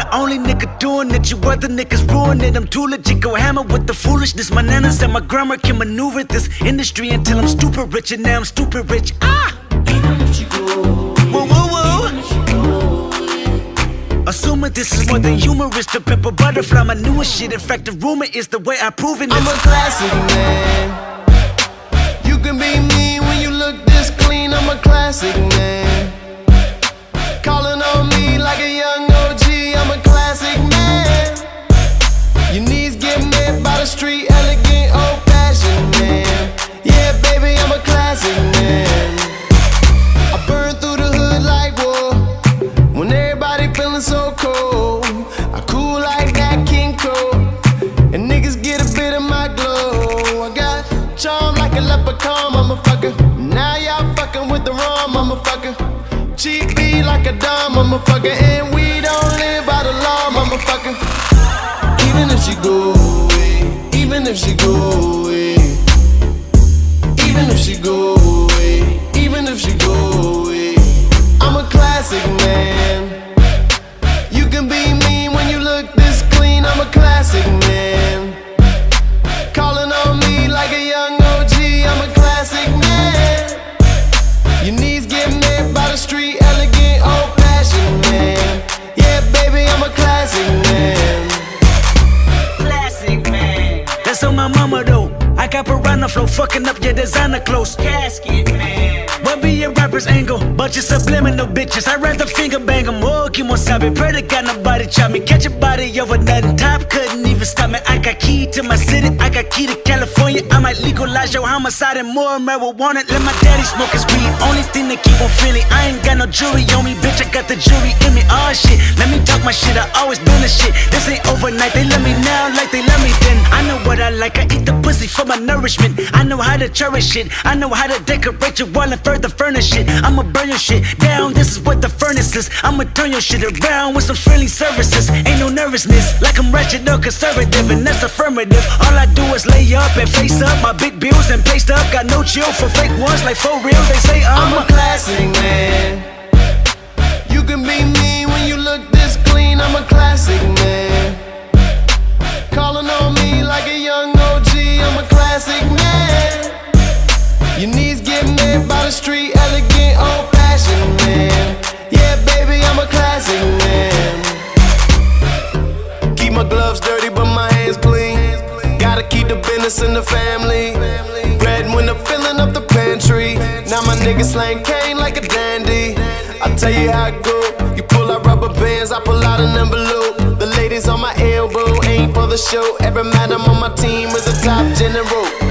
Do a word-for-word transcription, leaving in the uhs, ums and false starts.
only nigga doing it. You other niggas ruin it. I'm too legit, go hammer with the foolishness. My nana said my grammar can maneuver this industry until I'm stupid rich, and now I'm stupid rich. Ah! Even if she go, whoa, whoa, whoa. even if she go, assuming this is more than humorous, the pimple butterfly, my newest shit. In fact, the rumor is the way I prove it. I'm a classic man. You can be mean when you look this clean. I'm a classic man. Calling on me like a young O G. I'm a classic man. Your knees get met by the street, elegant, old-fashioned man. Yeah, baby, I'm a classic man. I burn through the hood like war. When everybody feeling so cold, I cool like that King Cole. And niggas get a bit of my glow. I got charm like a leprechaun, motherfucker. Now y'all fucking with the wrong motherfucker. Cheap beat like a dumb motherfucker. And we don't live by the law, motherfucker. Even if she go away, even if she go away, even if she go away, even if she go away, I'm a classic man. You can be mean when you look this clean. I'm a classic man. Calling on me like a young O G. I'm a classic man. Your knees get met by the street, elegant, old-fashioned man. Yeah, baby, I'm a classic man. Classic man. That's on my mama though. I got piranha flow, fucking up your designer clothes. casket man. What be your rapper's angle? Bunch of subliminal bitches. I'd rather finger bang them. Oh, keep on sabe. Pray to God nobody chop me. Catch a body over nothing. Top couldn't even stop me. I got key to my city. I got key to California. I might legalize your homicide and more marijuana. Let my daddy smoke his weed. Only thing that keep on feeling. I ain't got no jury on me, bitch. I got the jury in me. Oh shit. Let me talk my shit. I always been the shit. This ain't overnight. They love me now like they love me then. I know what I like. I eat the pussy for my nourishment. I know how to cherish it. I know how to decorate your wall and further furnish it. I'ma burn your shit down. This is what the furnace is. I'ma turn your shit around with some friendly services. Ain't no nervousness, like I'm ratchet or conservative, and that's affirmative. All I do is lay up and face up my big bills and paste up. Got no chill for fake ones, like for real. They say I'm, I'm a classic man. You can be mean when you look this clean. I'm a classic man. Calling on me like a young O G. I'm a classic man. Your knees get met by the street, elegant, old-fashioned man. Yeah, baby, I'm a classic man. Keep my gloves dirty, but my hands clean. Gotta keep the business in the family. Bread when I'm filling up the pantry. Now my niggas slang cane like a dandy. I tell you how it go. You pull out rubber bands, I pull out an envelope. The ladies on my elbow ain't for the show. Every man I'm on my team is a top general.